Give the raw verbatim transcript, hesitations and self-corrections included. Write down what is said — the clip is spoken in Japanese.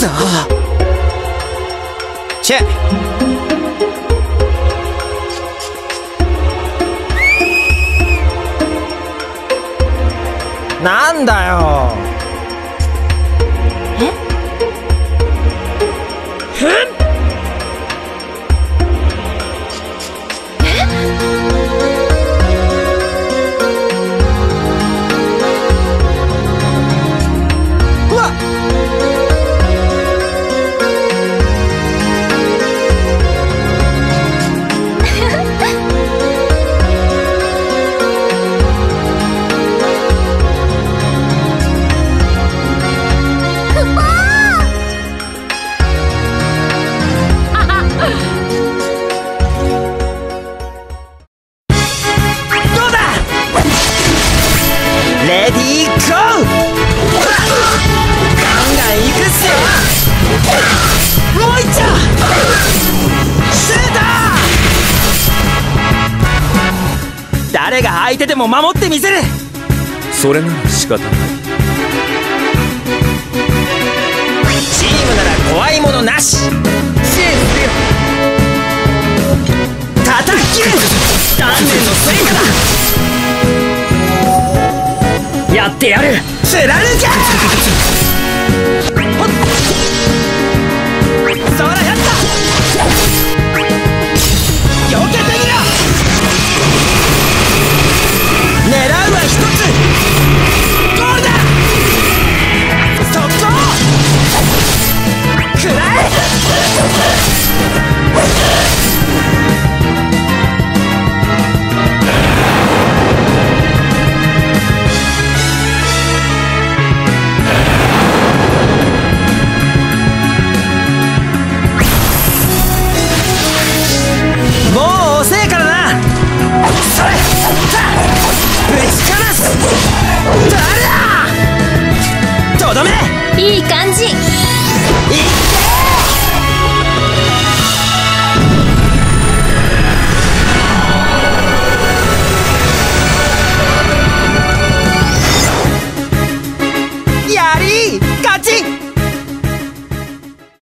さあチェなんだよ。 え？ え？うわっ！レディーゴー！ガンガンいくっすよ。もういっちゃシュート！誰が相手でも守ってみせる。 それなら仕方ない。 チームなら怖いものなし。支援するよ。叩き切る鍛錬の成果だ。やってやる。貫け！ほっそらやった。避けてみろ。狙うは一つ。ゴールだ。速攻食らえ。もう遅えからな。それぶちかます。誰だ。とどめ。 いい感じ。